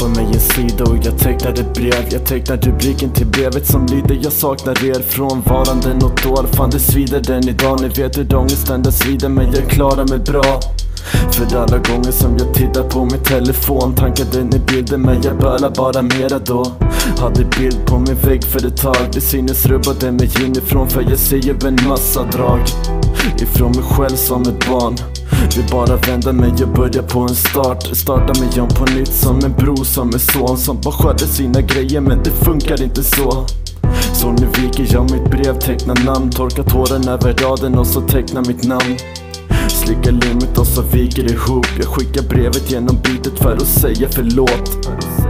skapar mig en sida och jag tecknar ett brev. Jag tecknar rubriken till brevet som lyder: jag saknar er frånvarande något år. Fan det svider den idag, ni vet hur ångesten den svider, men jag klarar mig bra. För alla gånger som jag tittar på min telefon, tankar den i bilden men jag bölar bara mera då. Hade bild på min vägg för ett tag, det synes rubbade mig inifrån, för jag ser ju en massa drag ifrån mig själv som ett barn. Vill bara vända mig och börja på en start. Starta mig om på nytt som en bror, som en son som bara sköter sina grejer, men det funkar inte så. Så nu viker jag mitt brev, tecknar namn, torkar tåren över raden och så tecknar mitt namn. Slickar limmet och så viker ihop. Jag skickar brevet genom bytet för att säga förlåt.